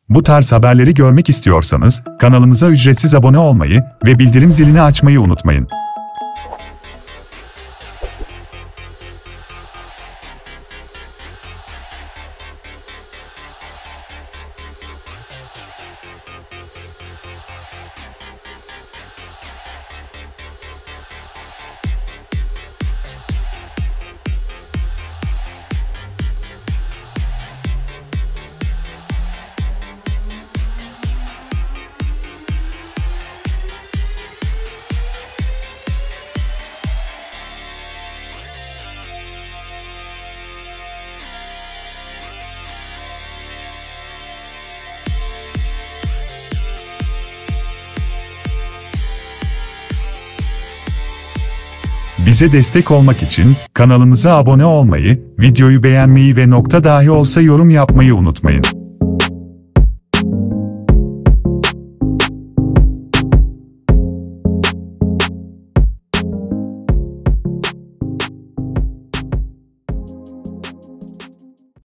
Bu tarz haberleri görmek istiyorsanız kanalımıza ücretsiz abone olmayı ve bildirim zilini açmayı unutmayın. Bize destek olmak için kanalımıza abone olmayı, videoyu beğenmeyi ve nokta dahi olsa yorum yapmayı unutmayın.